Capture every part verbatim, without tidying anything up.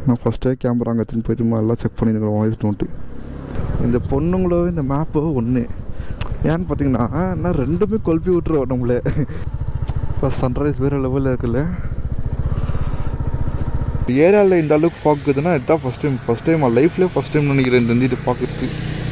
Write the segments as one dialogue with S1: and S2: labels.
S1: நான் ஃபஸ்ட்டே கேமரா அங்கே எடுத்துன்னு போயிட்டு எல்லாம் செக் பண்ணியிருக்கிறேன் வாய்ஸ் நோட்டு. இந்த பொண்ணுங்களோ இந்த மேப்போ ஒன்று ஏன்னு பார்த்தீங்கன்னா நான் ரெண்டுமே கொல்பி விட்டுருவோம் நம்மளே. இப்போ சன்ரைஸ் வேறு லெவலில் இருக்குல்ல. ஏரியாவில் இந்த அளவுக்கு பார்க்குதுன்னா இதுதான் ஃபஸ்ட் டைம் ஃபஸ்ட் டைம் லைஃப்லேயே ஃபஸ்ட் டைம் நினைக்கிறேன் இந்த இது பார்க்குறது.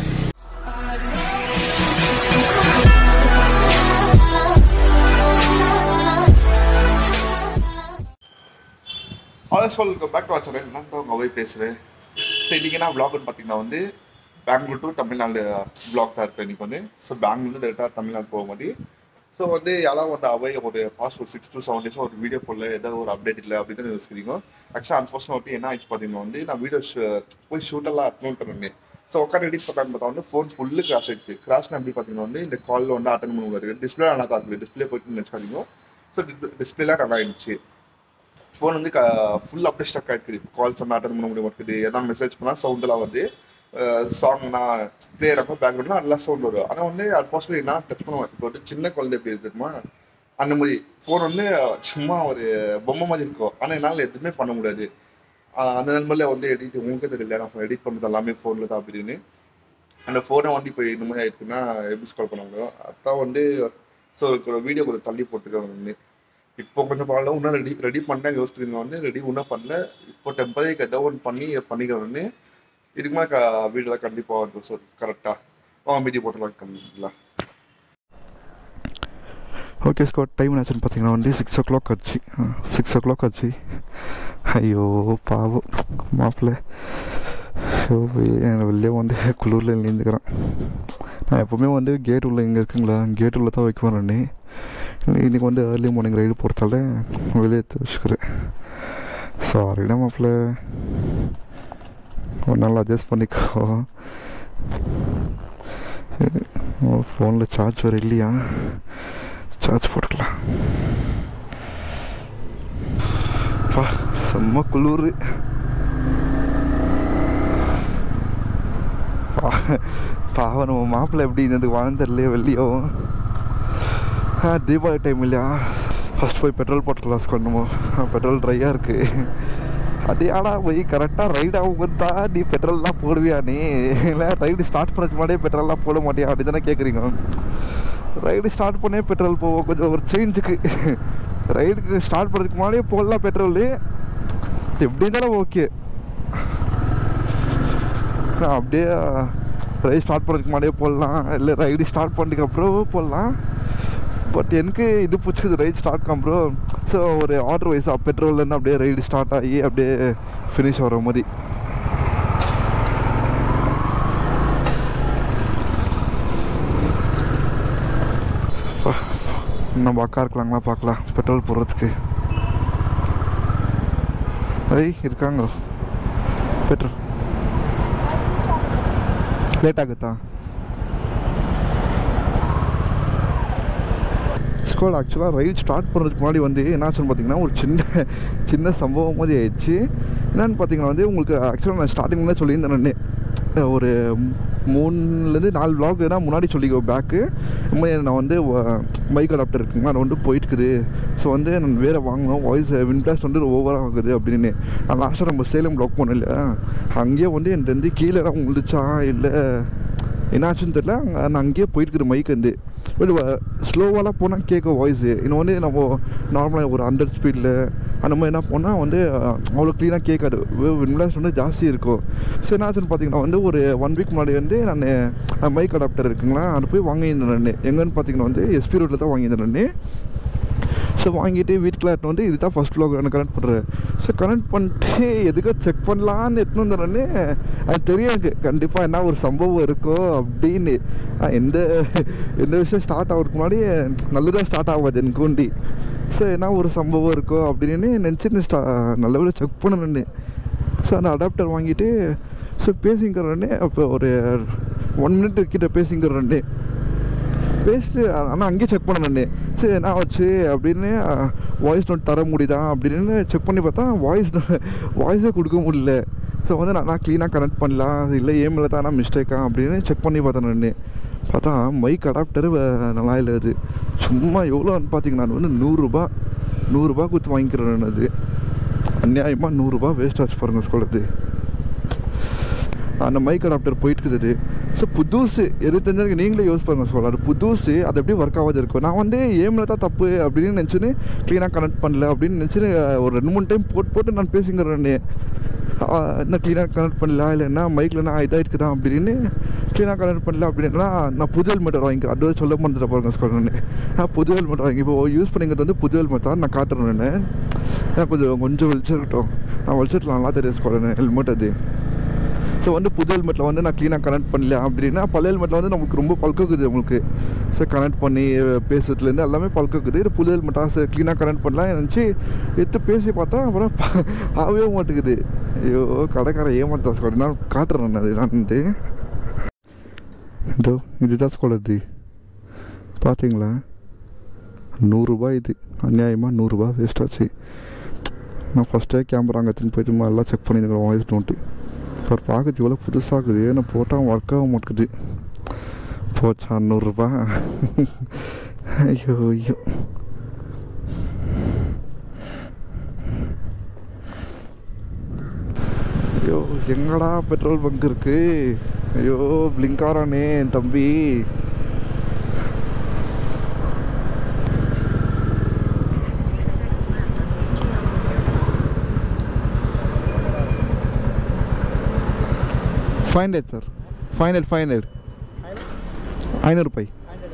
S1: ஆல்ஸ் welcome back to our channel. நான் தான் உங்கள் அவை பேசுகிறேன். ஸோ இன்றைக்கி என்ன விளாக்னு பார்த்தீங்கன்னா வந்து பெங்களூர் டு தமிழ்நாடு விளாக் தான் இருப்பேன் இன்றைக்கி வந்து. ஸோ பெங்களூர்லேருந்து டேரெக்டாக தமிழ்நாடு போக மாதிரி. ஸோ வந்து யாராவது வந்து அவை ஒரு பாஸ்ட் ஒரு சிக்ஸ் டு செவன் டேஸாக ஒரு வீடியோ ஃபுல்லாக ஏதாவது ஒரு அப்டேட் இல்லை அப்படின்னு தான் யோசிக்கிறீங்க. ஆக்சுவலாக அன்ஃபார்ச்சுனேட்லி என்ன ஆச்சு பார்த்தீங்கன்னா வந்து நான் வீடியோஸ் போய் ஷூட்டெல்லாம் அட்டன் பண்ணேன். ஸோ உட்காந்து எடிட் பண்ணான்னு பார்த்தா வந்து ஃபோன் ஃபுல்லு கிராஷ் ஆகிடுச்சு. கிராஷ்னா எப்படி பார்த்தீங்கன்னா வந்து இந்த காலில் வந்து அட்டன் பண்ண முடியாது. டிஸ்பிளே நல்லா தான் இருக்குது. டிஸ்பிளே போய்ட்டு நினச்சிக்காதீங்க. ஸோ டிஸ்பிளேலாம் நல்லா இருந்துச்சு. ஃபோன் வந்து க ஃபுல் அப்படியே ஸ்டக் ஆகிடுக்குது. கால்ஸ் வந்து அட்டன் பண்ண முடிய மாட்டேங்குது. எதாவது மெசேஜ் பண்ணால் சவுண்டெல்லாம் வருது. சாங்னா ப்ளே ஆகிறப்போ பேக்ரவுண்ட்னா நல்லா சவுண்ட் வரும். ஆனால் வந்து அட்ஃபாஸ்ட்லி என்ன டச் பண்ணுவேன். இப்போ வந்து சின்ன குழந்தை எப்படி இருக்குமா அந்த மாதிரி ஃபோன் வந்து சும்மா ஒரு பொம்மை மாதிரி இருக்கும். ஆனால் என்னால் எதுவுமே பண்ண முடியாது. அந்த நண்பரில் வந்து எடிட் உங்களுக்கே தெரியல நான் எடிட் பண்ணுறது எல்லாமே ஃபோனில் தான் அப்படின்னு. அந்த ஃபோனை வந்து இப்போ இந்த மாதிரி ஆகிடுக்குன்னா எப்படி கால் பண்ண முடியும். அதான் வந்து ஸோ ஒரு வீடியோ கொஞ்சம் தள்ளி போட்டுருக்கேன் வந்து. இப்போ கொஞ்சம் பரவாயில்ல. இன்னும் ரெடி ரெடி பண்ணேன் யோசிச்சுருங்க வந்து ரெடி இன்னும் பண்ணல. இப்போ டெம்பரரி டவுன் பண்ணி பண்ணிக்கிறேன்னு இதுக்கு மேலே க வீடெல்லாம் கண்டிப்பாக இருக்கும். ஸோ கரெக்டாக அவன் மீடியா போட்டெல்லாம் கண்டிப்பாக. ஓகே ஸ்கோர் டைம் ஆச்சுன்னு பார்த்தீங்கன்னா வந்து சிக்ஸ் ஓ கிளாக் ஆச்சு. சிக்ஸ் ஓ கிளாக் ஆச்சு. ஐயோ பாவம் மாப்பிள்ளை வெளியே வந்து குளிரில் எழுந்துக்கிறேன். நான் எப்போவுமே வந்து கேட் உள்ள இங்கே இருக்குங்களா கேட் உள்ள தான் வைக்குவேன். நான் இன்றைக்கி வந்து ஏர்லி மார்னிங் ரைடு போகிறதால வெளியே எடுத்து வச்சுக்கிறேன். சாரிடா மாப்பிள்ளை ஒரு நாள் அட்ஜஸ்ட் பண்ணிக்கோ. ஃபோனில் சார்ஜ் வேறு இல்லையா சார்ஜ் போட்டுக்கலாம். பா செம்ம குளிர். பா பாவம் நம்ம மாப்பிள்ளை எப்படி இருந்ததுக்கு வாழ்ந்துடலையே வெளியோ. ஆ தீபாவளி டைம் இல்லையா ஃபஸ்ட் போய் பெட்ரோல் போட்டுக்கலாம் கொண்டுமோ. பெட்ரோல் ட்ரையாக இருக்குது. அதே ஆனால் போய் கரெக்டாக ரைட் ஆகும் தான் நீ பெட்ரோல்லாம் போடுவியா நீ இல்லை ரைடு ஸ்டார்ட் பண்ணதுக்கு முன்னாடியே பெட்ரோல்லாம் போட மாட்டியா அப்படி தானே கேட்குறீங்க. ரைடு ஸ்டார்ட் பண்ணே பெட்ரோல் போவோம் கொஞ்சம் ஒரு சேஞ்சுக்கு. ரைடுக்கு ஸ்டார்ட் பண்ணுறதுக்கு முன்னாடியே போடலாம் பெட்ரோலு எப்படி இருந்தாலும் ஓகே. அப்படியே ரைடு ஸ்டார்ட் பண்ணுறதுக்கு முன்னாடியே போடலாம் இல்லை ரைடு ஸ்டார்ட் பண்ணதுக்கு அப்புறம் போடலாம். பட் எனக்கு இது பிடிச்சிக்குது ரைடு ஸ்டார்ட் கம்ப்ரோ. ஸோ ஒரு ஆர்டர் வைஸாக பெட்ரோல்லேருந்து அப்படியே ரைடு ஸ்டார்ட் ஆகி அப்படியே ஃபினிஷ் ஆகிற மாதிரி. நம்ம அக்கா இருக்கலாங்களா பார்க்கலாம் பெட்ரோல் போடுறதுக்கு. ஐய் இருக்காங்க பெட்ரோல் லேட் ஆகுதா. ஸ்கூல் ஆக்சுவலாக ரைட் ஸ்டார்ட் பண்ணுறதுக்கு முன்னாடி வந்து என்னாச்சுன்னு பார்த்தீங்கன்னா ஒரு சின்ன சின்ன சம்பவம் மாதிரி ஆயிடுச்சு. என்னென்னு பார்த்தீங்கன்னா வந்து உங்களுக்கு ஆக்சுவலாக நான் ஸ்டார்டிங்கில் சொல்லியிருந்தேன் ஒரு மூணுலேருந்து நாலு விளாக் தான் முன்னாடி சொல்லிக்கோ பேக்கு. நான் வந்து மைக் அடாப்டர் இருக்குங்களா அது வந்து போயிட்டுக்குது. ஸோ வந்து நான் வேறு வாங்கணும் வாய்ஸ் வின்பிளாஸ்ட் வந்து ஓவராக ஆகுது அப்படின்னு. நான் லாஸ்ட்டாக நம்ம சேலம் பிளாக் போனேன் இல்லையா அங்கேயே வந்து என் வந்து கீழே தான் உங்களுச்சா இல்லை என்னாச்சுன்னு தெரியல. நான் அங்கேயே போயிட்டுருக்குது மைக் வந்து பட் ஸ்லோவாலாம் போனால் கேட்க வாய்ஸு. இன்னும் வந்து நம்ம நார்மலாக ஒரு ஹண்ட்ரட் ஸ்பீடில் அந்த மாதிரி என்ன போனால் வந்து அவ்வளோ க்ளீனாக கேட்காது. வின்பிளாஸ்ட் வந்து ஜாஸ்தி இருக்கும். ஸோ என்னாச்சுன்னு பார்த்தீங்கன்னா வந்து ஒரு ஒன் வீக் முன்னாடி வந்து நான் மைக் அடாப்டர் இருக்குங்களா அது போய் வாங்கியிருந்தேன். நான் எங்கன்னு பார்த்தீங்கன்னா வந்து எஸ்பி ரோட்டில் தான் வாங்கியிருந்தேன் நான். ஸோ வாங்கிட்டு வீட்டுக்குள்ள எடுத்து வந்து இதுதான் ஃபஸ்ட் வ்ளாக் எனக்கு கனெக்ட் பண்ணுறேன். ஸோ கனெக்ட் பண்ணிட்டு எதுக்கோ செக் பண்ணலான்னு எடுத்துன்னு வந்துடுறேன்னு அது தெரியும் எனக்கு கண்டிப்பாக என்ன ஒரு சம்பவம் இருக்கோ அப்படின்னு. எந்த எந்த விஷயம் ஸ்டார்ட் ஆகிறதுக்கு முன்னாடி நல்லதாக ஸ்டார்ட் ஆகாது எனக்கு உண்டி. ஸோ என்ன ஒரு சம்பவம் இருக்கோ அப்படின்னு நினச்சி ஸ்டா நல்லபடியாக செக் பண்ணணுன்னு. ஸோ அந்த அடாப்டர் வாங்கிட்டு ஸோ பேசிங்கிறேன்னு அப்போ ஒரு ஒன் மினிட் கிட்ட பேசிங்கிறேன்னு பேசிட்டு ஆனால் அங்கேயே செக் பண்ணேன்னு. சரி என்ன ஆச்சு அப்படின்னு வாய்ஸ் நோட் தர முடியுதா அப்படின்னு செக் பண்ணி பார்த்தா வாய்ஸ் வாய்ஸே கொடுக்க முடியல. ஸோ வந்து நான் நான் க்ளீனாக கனெக்ட் பண்ணலாம் இல்லை ஏமில் தான் நான் மிஸ்டேக்கா அப்படின்னு செக் பண்ணி பார்த்தேன். நான் பார்த்தா மைக் அடாப்டரு நல்லா இல்லை. அது சும்மா எவ்வளோன்னு பார்த்தீங்கன்னா நான் வந்து நூறுரூபா நூறுரூபா கொடுத்து வாங்கிக்கிறேன். அது அநியாயமாக நூறுரூபா வேஸ்ட் ஆச்சு பாருங்கள் ஸ்கூலுக்கு. அந்த மைக் அடாப்டர் போயிட்டுருக்குது. ஸோ புதுசு எது தெரிஞ்சிருக்கு நீங்களே யூஸ் பண்ணுங்க ஸ்கூல். அது புதுசு அது எப்படி ஒர்க் ஆகாது இருக்கும். நான் வந்து ஏமில் தான் தப்பு அப்படின்னு நினச்சின்னு க்ளீனாக கனெக்ட் பண்ணல அப்படின்னு நினச்சின்னு ஒரு ரெண்டு மூணு டைம் போட்டு போட்டு நான் பேசிங்கிறேன். என்ன க்ளீனாக கனெக்ட் பண்ணல இல்லை என்ன மைக்கில் என்ன இதாகிட்டுக்குதா அப்படின்னு க்ளீனாக கனெக்ட் பண்ணல அப்படின்னா நான் புது ஹெல்மெட் வாங்கிக்கிறேன். அது சொல்ல முடிஞ்சிட பாருங்க ஸ்கூல். நான் புது ஹெல்மெட் வாங்கி இப்போ யூஸ் பண்ணிக்கிறது வந்து புது ஹெல்மெட் தான் நான் காட்டுறேன். ஏன்னா கொஞ்சம் கொஞ்சம் வெளிச்சிருக்கட்டும். நான் வெளிச்சிட்டு நல்லா தெரியும் ஸ்கூல் ஹெல்மெட் அது. ஸோ வந்து புது ஹெல்மெட்டில் வந்து நான் க்ளீனாக கனெக்ட் பண்ணல அப்படின்னா பழைய ஹெல்மெட்டில் வந்து நமக்கு ரொம்ப பழக்கக்குது உங்களுக்கு. ஸோ கனெக்ட் பண்ணி பேசுறதுலேருந்து எல்லாமே பழக்கக்குது. இது புது ஹெல்மெட்டாக சார் க்ளீனாக கனெக்ட் பண்ணலாம் நினச்சி எடுத்து பேசி பார்த்தா அப்புறம் ஆகவே மாட்டேங்குது. ஐயோ கடைக்காரன் ஏமாத்தா ஸ்கூல். நான் காட்டுறேன் அது வந்து இதோ இதுதான் ஸ்கூல். அது பார்த்தீங்களா நூறுரூபா. இது அநியாயமாக நூறுரூபா வேஸ்ட் ஆச்சு. நான் ஃபஸ்ட்டே கேமரா அங்கே எடுத்துன்னு போயிட்டு எல்லாம் செக் பண்ணியிருக்கிறேன் வாய்ஸ் நோட்டு. இப்போ பார்க்குறது இவ்வளோ புதுசாகுது. நான் போட்டால் ஒர்க் ஆக மாட்டேங்குது. போச்சா நூறுரூபா. ஐயோ ஐயோ ஐயோ எங்கடா பெட்ரோல் பங்க் இருக்கு. ஐயோ பிளிங்காரானே என் தம்பி. Five hundred sir. Five hundred five hundred ఐనూరు రూపాయి.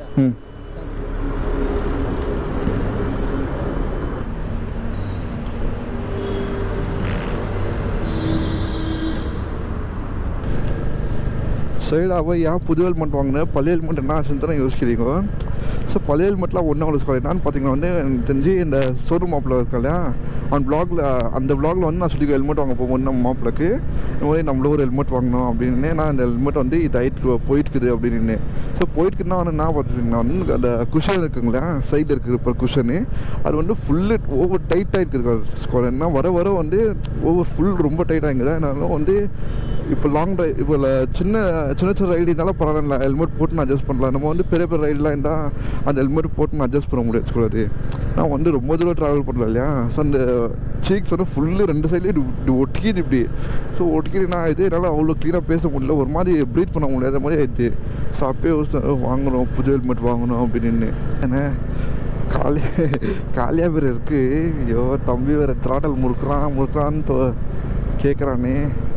S1: சைடு அவள் ஏன் புது ஹெல்மெட் வாங்கினேன் பழைய ஹெல்மெட் என்ன ஆச்சுன்னு தானே யோசிக்கிறீங்க. ஸோ பழைய ஹெல்மெட்லாம் ஒன்றும் அவ்வளோ சொல்ல என்னான்னு பார்த்தீங்கன்னா வந்து எனக்கு தெரிஞ்சு இந்த ஷோரூம் மாப்பிள்ள இருக்கா இல்லையா அவன் பிளாகில் அந்த பிளாகில் வந்து நான் சொல்லி ஹெல்மெட் வாங்க போவோம் நம்ம மாப்பிளக்கு. இந்த மாதிரி நம்மளும் ஒரு ஹெல்மெட் வாங்கணும் அப்படின்னு நான் இந்த ஹெல்மெட் வந்து இது ஆகிட்டு போயிட்டுக்குது அப்படின்னு. ஸோ போயிட்டுக்குன்னா வந்து நான் பார்த்துருக்கீங்கன்னா வந்து அந்த குஷன் இருக்குங்களா சைடில் இருக்கிற இப்போ குஷனு அது வந்து ஃபுல்லு ஓவர் டைட்டாக இருக்குது ஸ்கூல். என்ன வர வர வந்து ஓவர் ஃபுல் ரொம்ப டைட்டாக இருக்குது. அதனால வந்து இப்போ லாங் ட்ரைவ் இப்போ சின்ன சின்ன சின்ன ரைடு இருந்தாலும் பரவாயில்ல ஹெல்மெட் போட்டு நான் அட்ஜஸ்ட் பண்ணலாம். நம்ம வந்து பெரிய பெரிய ரைடெலாம் இருந்தால் அந்த ஹெல்மெட் போட்டு நான் அட்ஜஸ்ட் பண்ண முடியாது ஸ்கூலாது. நான் வந்து ரொம்ப தூரம் ட்ராவல் பண்ணல இல்லையா. ஸோ அந்த சீக்ஸ் வந்து ஃபுல்லு ரெண்டு சைட்லேயும் இப்படி ஒட்டிக்கிது இப்படி. ஸோ ஒட்டிக்கிட்டு நான் இது என்னால் அவ்வளோ க்ளீனாக பேச முடியல. ஒரு மாதிரி ப்ரீத் பண்ண முடியாத மாதிரி ஆயிடுச்சு. ஸோ அப்பயே வாங்கணும் புது ஹெல்மெட் வாங்கணும் அப்படின்னு. ஏன்னா காலி காலியாக பேர் இருக்குது. ஐயோ தம்பி வேறு த்ராட்டல் முறுக்குறான் முறுக்குறான்னு கேட்குறானே.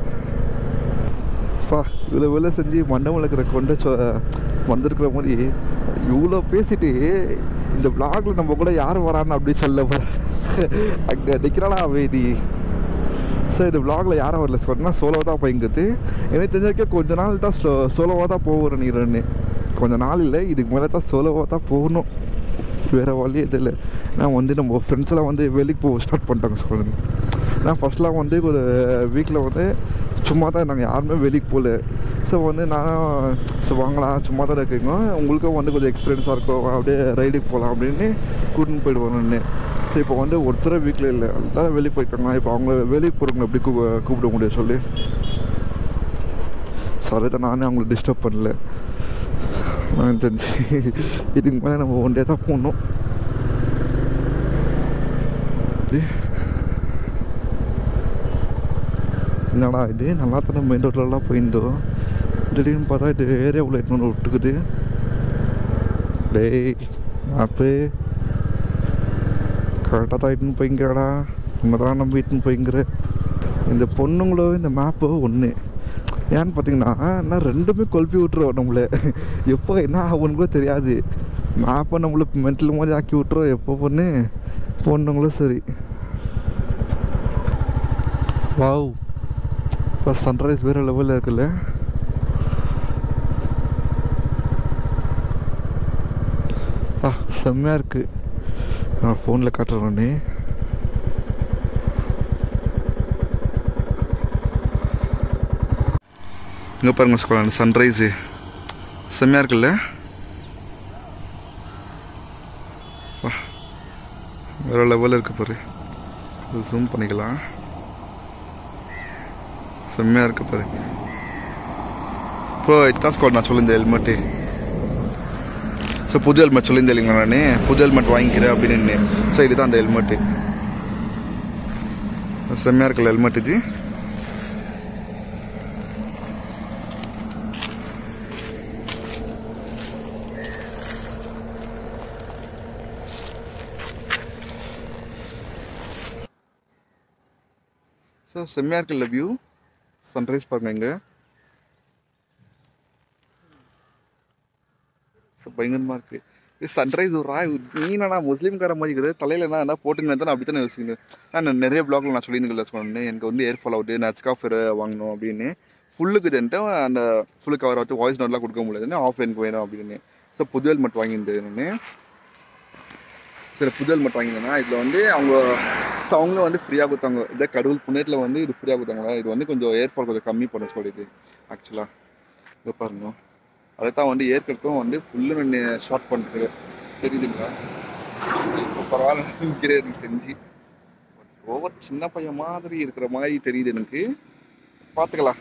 S1: பா இவ்வளோ வேலை செஞ்சு மண்டபம் இருக்கிற கொண்டு சொ வந்திருக்கிற மாதிரி இவ்வளோ பேசிட்டு இந்த பிளாகில் நம்ம கூட யார் வரான்னு அப்படி சொல்ல போகிற அங்கே நிற்கிறாளா வேதி. ஸோ இந்த பிளாகில் யாரும் வரல சொன்னால் சோலோவாக தான் போய்ங்கிறது. எனக்கு தெரிஞ்சிருக்கே கொஞ்ச நாள் தான் ஸ்லோ சோலோவாக தான் போகணும் நினைக்கிறேன்னு. கொஞ்சம் நாள் இல்லை இதுக்கு மேலே தான் சோலோவாக தான் போகணும். வேறு வழியே தெரியல. நான் வந்து நம்ம ஃப்ரெண்ட்ஸ்லாம் வந்து வேலைக்கு போக ஸ்டார்ட் பண்ணிட்டாங்க சொல்லுங்க. நான் ஃபஸ்ட்லாம் வந்து ஒரு வீக்கில் வந்து சும்மா தான் நாங்கள் யாருமே வெளிக்கு போகல. ஸோ வந்து நானும் ஸோ வாங்கலாம் சும்மா தான் இருக்குங்க உங்களுக்கும் வந்து கொஞ்சம் எக்ஸ்பீரியன்ஸாக இருக்கும் அப்படியே ரைடுக்கு போகலாம் அப்படின்னு கூட்டின்னு போயிடுவாங்கன்னு. ஸோ இப்போ வந்து ஒருத்தர வீட்டில் இல்லை எல்லாரும் வெளியே போயிட்டாங்க. இப்போ அவங்க வெளியே போகிறவங்க எப்படி கூ கூப்பிட முடியும் சொல்லி. சரி தான் நானே அவங்கள டிஸ்டர்ப் பண்ணல. நான் தெரிஞ்சு இதுக்கு மேலே நம்ம ஒன் டே தான் போகணும். என்னடா இது நல்லா தானே மெயின் ரோட்லலாம் போயிருந்தோம். திடீர்னு பார்த்தா இது ஏரியா உள்ள எட்டு விட்டுக்குது. டேய் மேப்பு கரெக்டாக தான் இட்டுன்னு போய்ங்கிறடா. நம்ம தான் நம்ம இட்டுன்னு போய்ங்கிற இந்த பொண்ணுங்களோ இந்த மேப்போ ஒன்று. ஏன்னு பார்த்தீங்கன்னா நான் ரெண்டுமே கொல்பி விட்டுருவோம் நம்மளை. எப்போ என்ன ஆகுன்னு கூட தெரியாது. மேப்பை நம்மளை மென்டல் மாதிரி ஆக்கி விட்டுருவோம் எப்போ பொண்ணு பொண்ணுங்களும் சரி. வாவ் இப்போ சன்ரைஸ் வேறு லெவலில் இருக்குல்ல. ஆ செம்மையாக இருக்குது. நான் ஃபோனில் காட்டுறேன்னே. இங்கே பாருங்க ஸ்கூல் சன்ரைஸு செம்மையாக இருக்குல்ல. வா வேறு லெவலில் இருக்குது பாரு. ஜூம் பண்ணிக்கலாம். செம்மையாக இருக்குது பாரு. ப்ரோ இதுதான் ஸ்கூல் நான் சொல்லியிருந்தேன் ஹெல்மெட்டு. ஸோ புது ஹெல்மெட் சொல்லியிருந்தேன் இல்லைங்களா நான் புது ஹெல்மெட் வாங்கிக்கிறேன் அப்படின்னு. ஸோ இதுதான் அந்த ஹெல்மெட்டு. செம்மையாக இருக்குல்ல ஹெல்மெட் இது. சார் செம்மையாக இருக்குல்ல வியூ, சன்ரைஸ் பாருங்க இங்கே பயங்கரமாக இருக்குது. இது சன்ரைஸ் ஒரு ராய் நீனா முஸ்லீம்கார மாதிரி இருக்குது, தலையில் என்ன என்ன போட்டுங்க தான் அப்படி தானே யோசிங்க. நான் நிறைய ப்ளாக்ல நான் சொல்லியிருந்தேன் சொன்னேன் எனக்கு வந்து ஏர் ஃபால் அவுட்டு நட்ஸ்காஃபர் வாங்கணும் அப்படின்னு. ஃபுல்லுக்குதுன்ட்டு அந்த ஃபுல்லு கவர் ஆகிட்டு வாய்ஸ் நோட்லாம் கொடுக்க முடியாதுன்னு ஆஃப் எனக்கு வேணும் அப்படின்னு. ஸோ புது ஹெல்மெட் வாங்கியிருந்தேன் நான். சரி புது ஹெல்மெட் வாங்கியிருந்தேன்னா இதில் வந்து அவங்க ஸோ அவங்களும் வந்து ஃப்ரீயாக கொடுத்தாங்க. இதை கடவுள் புண்ணேட்டில் வந்து இது ஃப்ரீயாக கொடுத்தாங்களா, இது வந்து கொஞ்சம் ஏர் ஃபால் கொஞ்சம் கம்மி பண்ண சொல்லிது ஆக்சுவலாக. இதை பாருங்க, அதை தான் வந்து ஏற்கனவே வந்து ஃபுல்லு நான் ஷார்ட் பண்ணிட்டு தெரியுதுங்களா. இப்போ பரவாயில்ல நிற்கிறேன் எனக்கு தெரிஞ்சு. ஓவர் சின்ன பையன் மாதிரி இருக்கிற மாதிரி தெரியுது எனக்கு. பார்த்துக்கலாம்.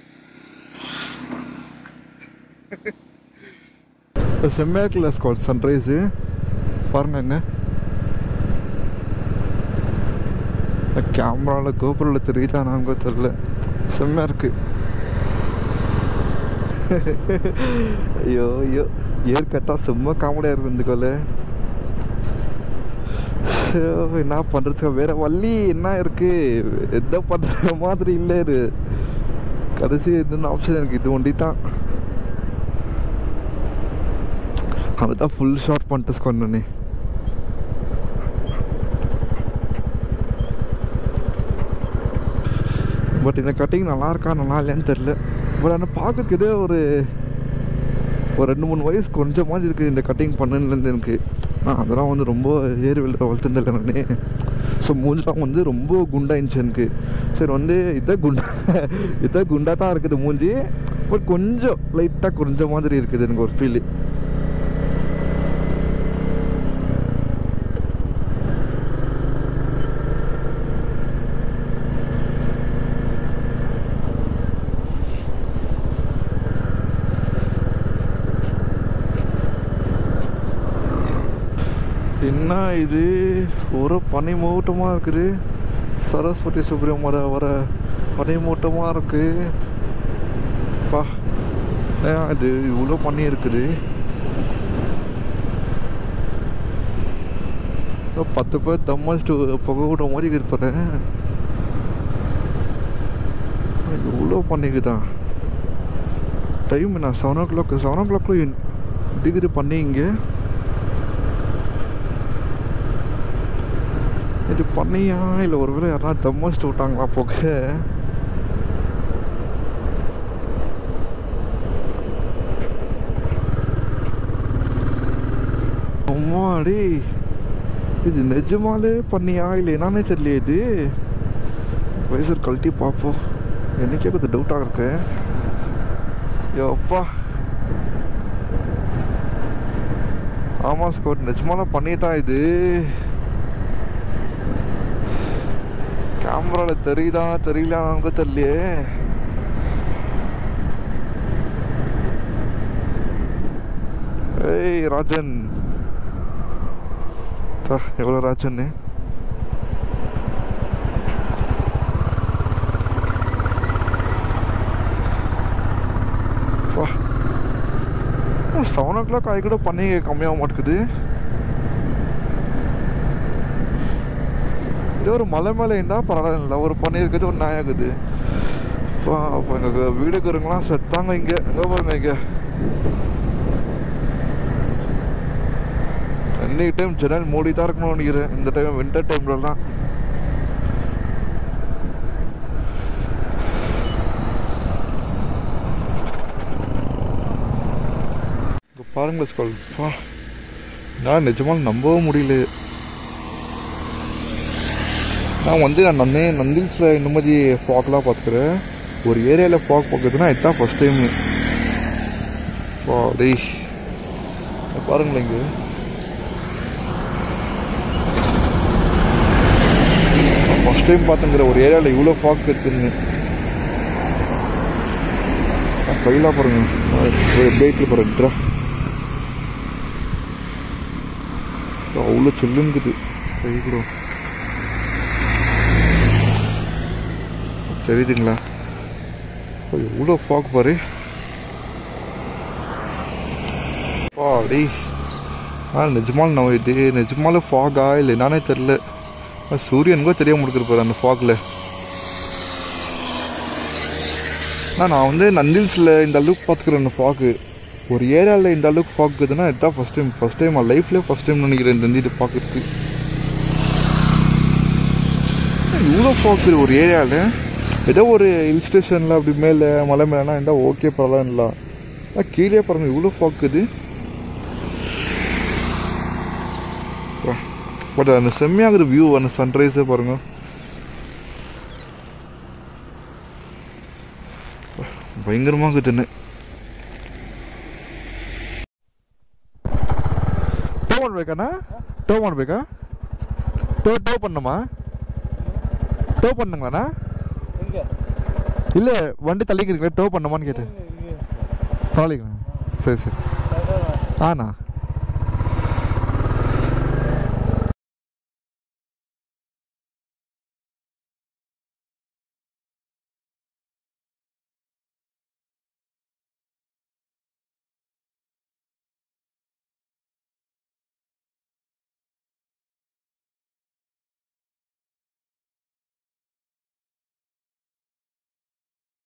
S1: இப்போ செம்மையாக இருக்குல்ல ஸ்காட் சன்ரைஸு பாருங்க. என்ன கேமராவில் கோபுரில் தெரியுதா நாங்க தெரியல, செம்மையாக இருக்குது. ஐயோ ஐயோ ஏற்கத்தா செம்ம காமெடியாக இருக்குது இந்த கோல. என்ன பண்ணுறதுக்கா வேற வள்ளி என்ன இருக்குது, எந்த பண்ணுற மாதிரி இல்லை. இது கடைசி எதுன்னு ஆப்ஷன் எனக்கு இது ஒண்டி தான். அதுதான் ஃபுல் ஷார்ட் பண்ணிட்டு கொண்டனே. பட் இந்த கட்டிங் நல்லா இருக்கா நல்லா இல்லையான்னு தெரில. பட் ஆனால் பார்க்கறதுக்கு ஒரு ஒரு ரெண்டு மூணு வயசு கொஞ்சம் மாதிரி இருக்குது இந்த கட்டிங் பண்ணுலேருந்து எனக்கு. ஆ அதெல்லாம் வந்து ரொம்ப ஏறு வெளில வளர்த்துருந்தில்ல நான். ஸோ மூஞ்சிலாம் வந்து ரொம்ப குண்டாயிடுச்சு எனக்கு. சரி வந்து இதை குண்டா இதை குண்டாக தான் இருக்குது மூஞ்சி, பட் கொஞ்சம் லைட்டாக குறைஞ்ச மாதிரி இருக்குது எனக்கு ஒரு ஃபீலு. என்ன இது ஒரு பனி மூட்டமாக இருக்குது. சரஸ்வதி சுப்ரமணியம் வர வர பனி மூட்டமாக இருக்குது. பா இது இவ்வளோ பனி இருக்குது. பத்து பேர் தம்மாச்சிட்டு புகை விட மாதிரி இருப்பேன். இவ்வளோ பண்ணிக்குதான் டைம். நான் செவன் ஓ கிளாக் செவன் ஓ கிளாக்ல டிகிரி பண்ணி இங்கே இது பண்ணியா இல்லை ஒரு வேளை யாரா தம்மாச்சிட்டு விட்டாங்களா போக. அம்மாடி இது நிஜமாலே பண்ணியா இல்லை என்னன்னே தெரியல. இது வைசர் கழட்டி பார்ப்போம். எனக்கே கொஞ்சம் டவுட்டாக இருக்கு. யோப்பா ஆமாம் ஸ்கோட் நிஜமால பண்ணி தான். இது கேமராவில் தெரியுதா தெரியலான்னு தெரியலையே. ஏய் ராஜன் எவ்வளோ ராஜன்னு செவன் ஓ கிளாக் ஆகி கூட பண்ணி கம்மியாக மாட்டேங்குது. இதே ஒரு மலை மேலே இருந்தால் பரவாயில்ல, ஒரு பண்ணி இருக்குது ஒரு நாய் ஆகுது. அப்போ எங்கள் வீடுக்குறங்களாம் செத்தாங்க இங்கே. எங்கே பாருங்க இங்கே எனி டைம் ஜன்னல் மூடி தான் இருக்கணும்னு நினைக்கிறேன் இந்த டைம் வின்டர் டைம்லலாம். பாருங்க ஸ்கூல் நான் நிஜமாக நம்பவும் முடியல. நான் வந்து நான் நந்தே நந்தில்ஸில் இந்த மாதிரி ஃபாக்லாம் பார்த்துக்கிறேன். ஒரு ஏரியாவில் ஃபாக் பார்க்குறதுனா இதுதான் ஃபஸ்ட் டைமு. டேய் பாருங்களேன் இங்கே ஃபஸ்ட் டைம் பார்த்துங்கிற ஒரு ஏரியாவில் இவ்வளோ ஃபாக் இருக்குன்னு. கையில் பாருங்க ஒரு பேட்டில் பாருங்கடா அவ்வளோ சொல்லுங்குது கை கூட. தெரியுதுங்களா? எவ்வளோ ஃபாக் பாரு. அப்படி ஆ நிஜமால் நான் இது நிஜமால ஃபாகா இல்லை என்னானே தெரில. சூரியனுக்கோ தெரியாமல் முடிக்கிருப்பாரு அந்த ஃபாகில். நான் வந்து நந்தில்ஸில் இந்த அளவுக்கு பார்த்துக்கிறேன். அந்த ஃபாகு ஒரு ஏரியாவில் இந்த அளவுக்கு ஃபாக் இருக்குதுன்னா இதுதான் ஃபஸ்ட் டைம் ஃபஸ்ட் டைம் லைஃப்லேயே ஃபஸ்ட் டைம் நினைக்கிறேன் இந்த இது பார்க்குறது. இவ்வளோ ஃபாக் ஒரு ஏரியாவில். ஏதோ ஒரு ஹில் ஸ்டேஷனில் அப்படி மேலே மலை மேலேனா இருந்தால் ஓகே பரவாயில்ல. கீழே பாருங்கள் இவ்வளோ ஃபாக் இது. பட் அந்த செம்மையாகிற வியூ அந்த சன்ரைஸே பாருங்க. பயங்கரமாக இருக்குதுன்னு. டோ பண்ணಬೇಕண்ணா? டோ பண்ணಬೇಕಾ? டோ டோ பண்ணணுமா? டோ பண்ணுங்களாண்ணா? இல்லை வண்டி தள்ளிக்கிறீங்களா? டோ பண்ணணுமான்னு கேட்டேன். சாலிங்கண்ணா. சரி சரி ஆண்ணா.